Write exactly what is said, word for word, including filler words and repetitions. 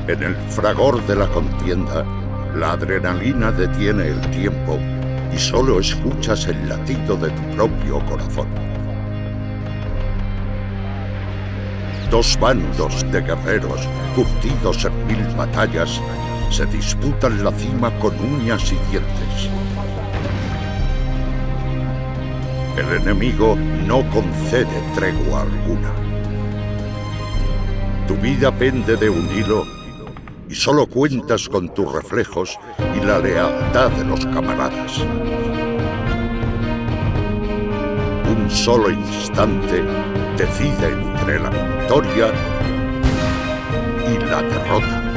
En el fragor de la contienda, la adrenalina detiene el tiempo y solo escuchas el latido de tu propio corazón. Dos bandos de guerreros, curtidos en mil batallas, se disputan la cima con uñas y dientes. El enemigo no concede tregua alguna. Tu vida pende de un hilo y solo cuentas con tus reflejos y la lealtad de los camaradas. Un solo instante decide entre la victoria y la derrota.